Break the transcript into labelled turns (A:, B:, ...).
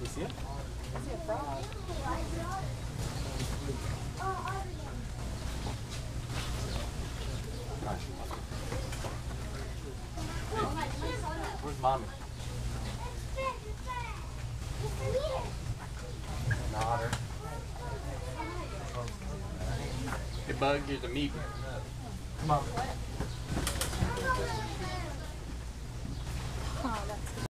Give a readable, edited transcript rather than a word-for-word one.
A: You see it?
B: I see a frog.
A: Where's mommy? An otter. Hey bug, here's a meat. Come on.